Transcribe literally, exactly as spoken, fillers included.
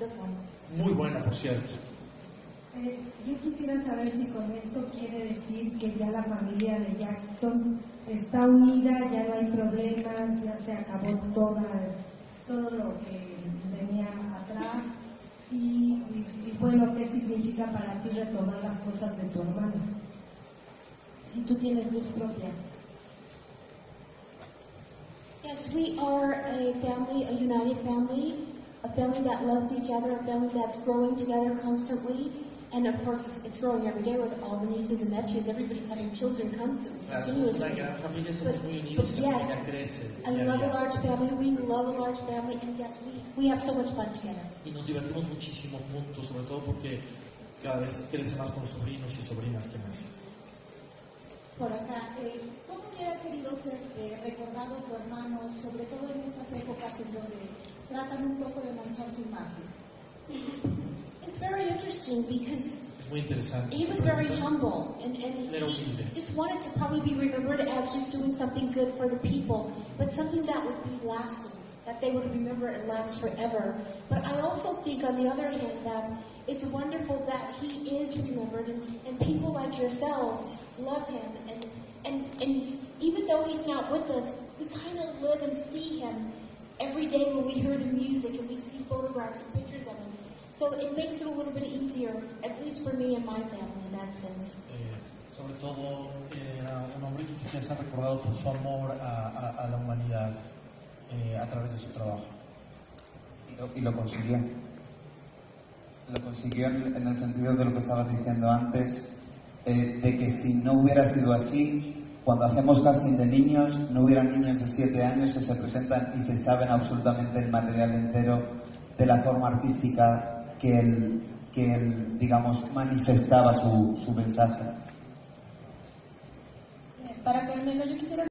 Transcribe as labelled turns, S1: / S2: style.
S1: good one.
S2: Muy buena, por cierto.
S3: Eh, yo quisiera saber si con esto quiere decir que ya la familia de Jackson está unida, ya no hay problemas, ya se acabó toda, todo lo que venía atrás y, y, y bueno, ¿qué significa para ti retomar las cosas de tu hermano? Si tú tienes luz propia.
S1: Yes, we are a family, a united family, a family that loves each other, a family that's growing together constantly. And of course, it's growing every day with all the nieces and nephews. Everybody's having children constantly,
S2: Somos
S1: continuously.
S2: una gran familia, somos
S1: But,
S2: muy
S1: but
S2: unidos, la
S1: yes,
S2: familia crece.
S1: I
S2: día a
S1: love a
S2: día.
S1: large family. We love a large family, and yes, we, we have so much fun together.
S2: Y nos divertimos muchísimo juntos, sobre todo porque cada vez crece más con sobrinos y sobrinas que nacen.
S4: Por acá, eh, ¿cómo hubiera querido ser eh, recordado tu hermano, sobre todo en estas épocas en donde tratan un poco de manchar su imagen?
S1: It's very interesting because
S2: Es muy interesante.
S1: he was very humble, and, and
S2: Era
S1: he
S2: humilde.
S1: just wanted to probably be remembered as just doing something good for the people, but something that would be lasting, that they would remember and last forever. But I also think, on the other hand, that it's wonderful that he is remembered, and, and people like yourselves love him, and, and, and even though he's not with us, we kind of live and see him every day when we hear the music and we see photographs and pictures of him. So it makes it a little bit easier, at least for me and my family in that sense.
S2: Eh, sobre todo, eh, era un hombre que quisiera ser recordado por su amor a, a, a la humanidad eh, a través de su trabajo.
S5: Y lo, y lo consiguió. Lo consiguió en, en el sentido de lo que estabas diciendo antes, eh, de que si no hubiera sido así, cuando hacemos casting de niños, no hubiera niños de siete años que se presentan y se saben absolutamente el material entero de la forma artística que él, que él digamos, manifestaba su, su mensaje.
S4: Para Carmela, yo quisiera